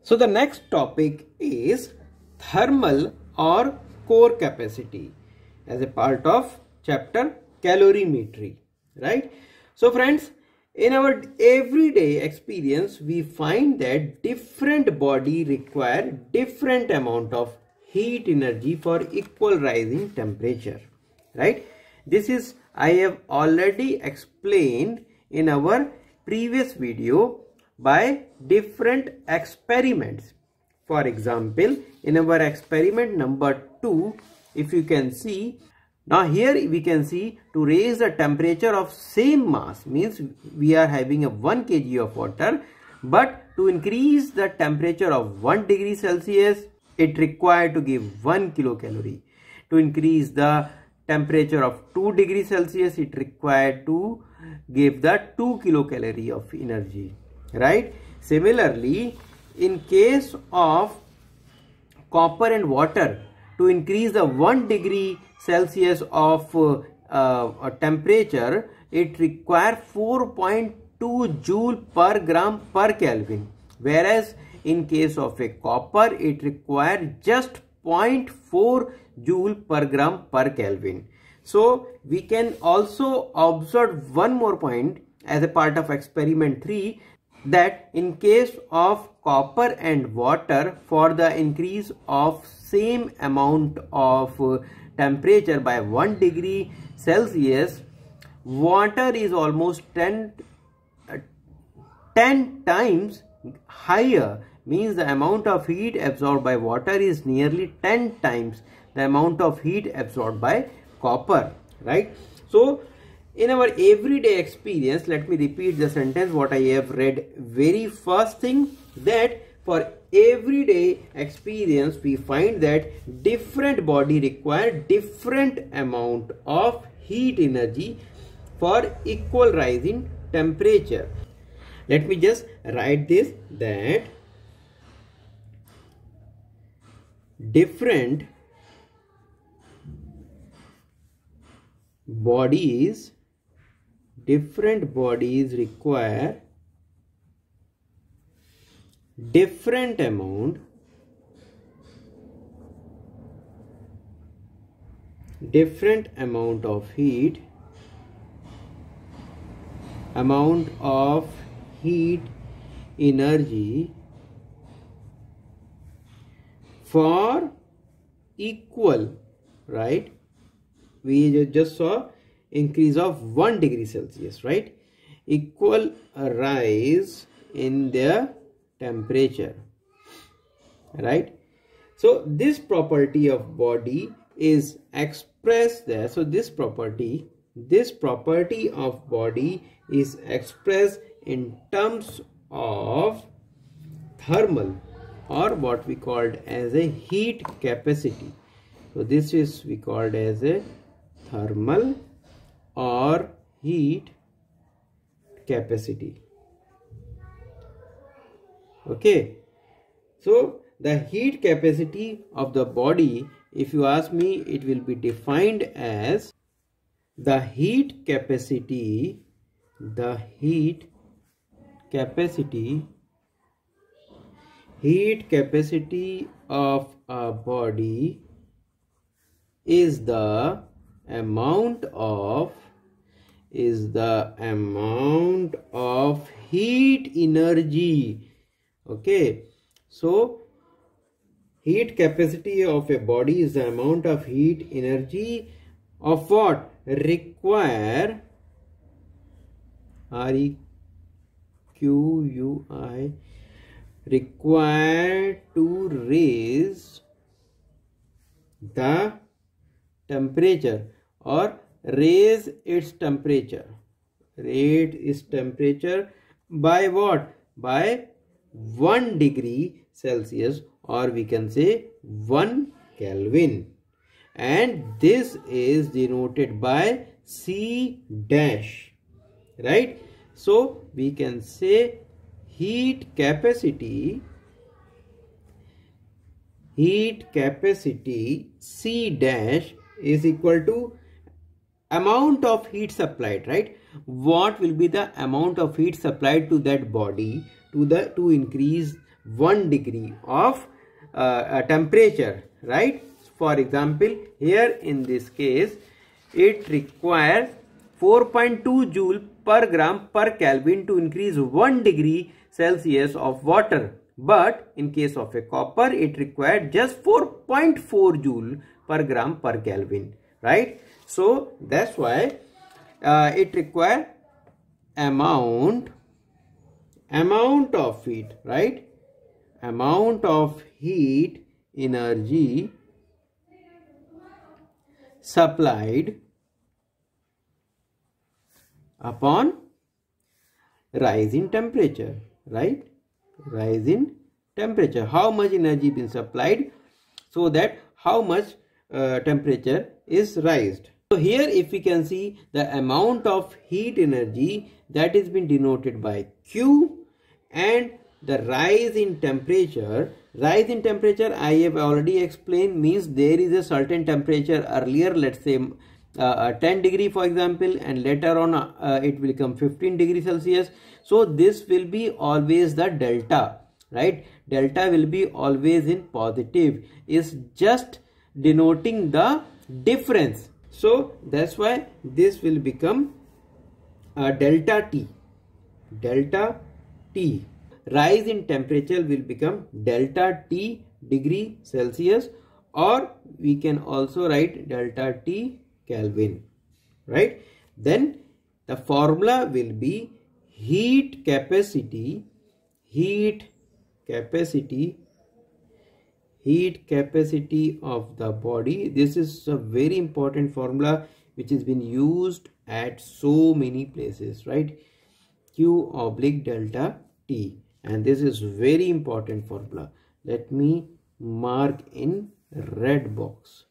So the next topic is thermal or core capacity as a part of chapter calorimetry, right? So friends, in our everyday experience, we find that different body require different amount of heat energy for equal rising temperature, right? This is I have already explained in our previous video by different experiments. For example, in our experiment number 2, if you can see, now here we can see to raise the temperature of same mass, means we are having a 1 kg of water, but to increase the temperature of 1 degree Celsius, it required to give 1 kilocalorie. To increase the temperature of 2 degrees Celsius, it required to give the 2 kilocalorie of energy, right? Similarly, in case of copper and water, to increase the 1 degree Celsius of temperature, it requires 4.2 joule per gram per Kelvin, whereas in case of a copper, it requires just 0.4 joule per gram per Kelvin. So we can also observe one more point as a part of experiment 3, that in case of copper and water, for the increase of same amount of temperature by 1 degree Celsius, water is almost 10 times higher, means the amount of heat absorbed by water is nearly 10 times the amount of heat absorbed by copper, right? So in our everyday experience, let me repeat the sentence what I have read very first thing, that for everyday experience we find that different body require different amount of heat energy for equal rise in temperature. Let me just write this, that different bodies require different amount of heat energy for equal, right? We just saw increase of 1 degree Celsius, right? Equal rise in their temperature, right? So this property of body is expressed there. So this property of body is expressed in terms of thermal, or what we called as a heat capacity. So this is we called as a thermal or heat capacity. Okay, so the heat capacity of the body, if you ask me, it will be defined as the heat capacity of a body is the amount of heat energy. Okay, so heat capacity of a body is the amount of heat energy of what require required to raise the temperature or raise its temperature by what? By 1 degree Celsius, or we can say 1 Kelvin, and this is denoted by C dash, right? So we can say heat capacity C dash is equal to amount of heat supplied, right? What will be the amount of heat supplied to that body to increase 1 degree of temperature, right? For example, here in this case, it requires 4.2 joule per gram per Kelvin to increase 1 degree Celsius of water. But in case of a copper, it required just 4.4 joule per gram per Kelvin, right? So that's why it requires amount of heat, right? Amount of heat energy supplied upon rise in temperature, right? Rise in temperature. How much energy been supplied, so that how much temperature is raised. So here if we can see the amount of heat energy, that is been denoted by Q, and the rise in temperature. Rise in temperature I have already explained, means there is a certain temperature earlier, let's say 10 degree for example, and later on it will become 15 degrees Celsius. So this will be always the delta, right? Delta will be always in positive, is just denoting the difference. So that's why this will become delta T. Delta T. Rise in temperature will become delta T degree Celsius, or we can also write delta T Kelvin, right? Then the formula will be heat capacity of the body. This is a very important formula which has been used at so many places, right? Q oblique delta T, and this is very important formula. Let me mark in red box.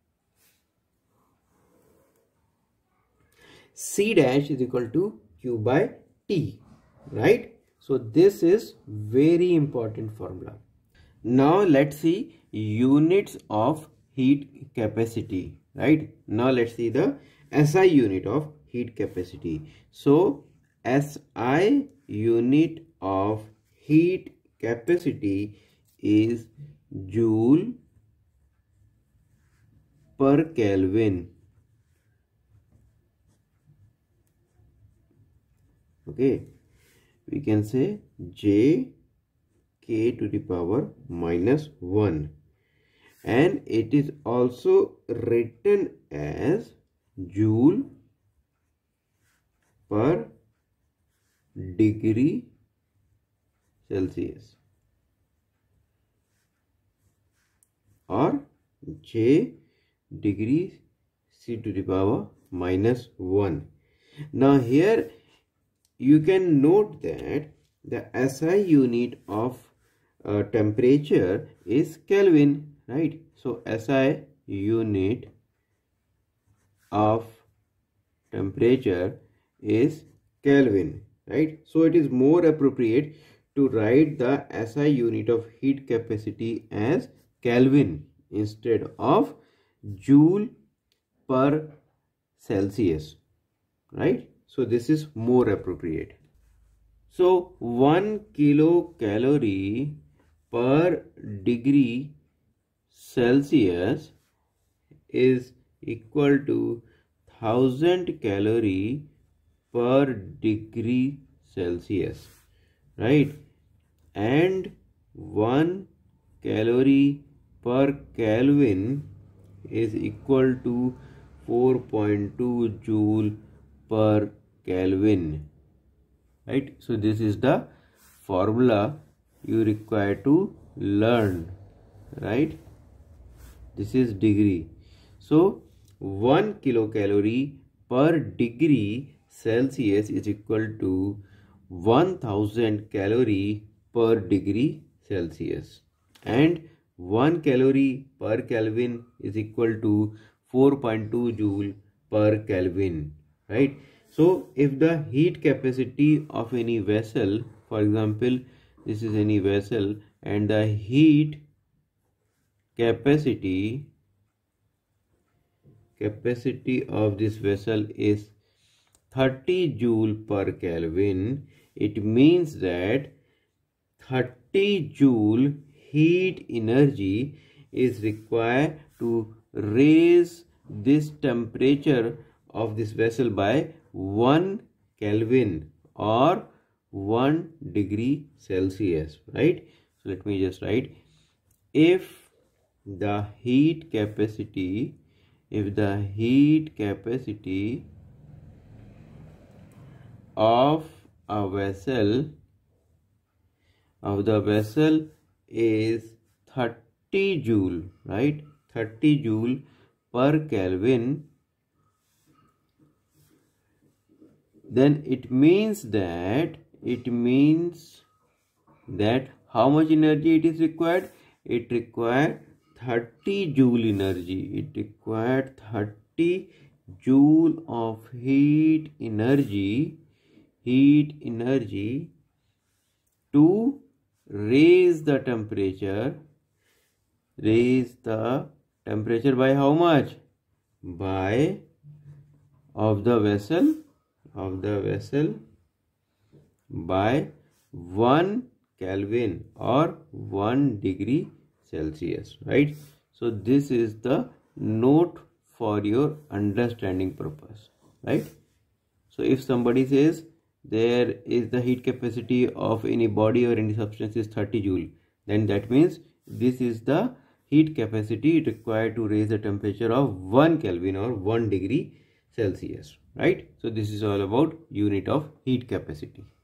C dash is equal to Q by T, right? So this is very important formula. Now let's see units of heat capacity, right? Now let's see the SI unit of heat capacity. So SI unit of heat capacity is joule per Kelvin. Okay, we can say J K to the power minus 1, and it is also written as joule per degree Celsius, or J degree C to the power minus 1. Now here you can note that the SI unit of temperature is Kelvin, right? So SI unit of temperature is Kelvin, right? So it is more appropriate to write the SI unit of heat capacity as Kelvin instead of joule per Celsius, right? So this is more appropriate. So 1 kilocalorie per degree Celsius is equal to 1000 calorie per degree Celsius, right? And 1 calorie per Kelvin is equal to 4.2 joule per Kelvin, right? So this is the formula you require to learn, right? This is degree. So 1 kilocalorie per degree Celsius is equal to 1000 calorie per degree Celsius, and 1 calorie per Kelvin is equal to 4.2 joule per Kelvin, right? So if the heat capacity of any vessel, for example this is any vessel, and the heat capacity of this vessel is 30 joule per Kelvin, it means that 30 joule heat energy is required to raise this temperature of this vessel by 1 Kelvin or 1 degree Celsius, right? So let me just write, if the heat capacity of the vessel is 30 joule, right? 30 joule per Kelvin, then it means that how much energy it is required? It required 30 joule energy. It required 30 joule of heat energy to raise the temperature by how much? Of the vessel by 1 Kelvin or 1 degree Celsius, right? So this is the note for your understanding purpose, right? So if somebody says there is the heat capacity of any body or any substance is 30 joule, then that means this is the heat capacity required to raise the temperature of 1 Kelvin or 1 degree Celsius, right? So this is all about unit of heat capacity.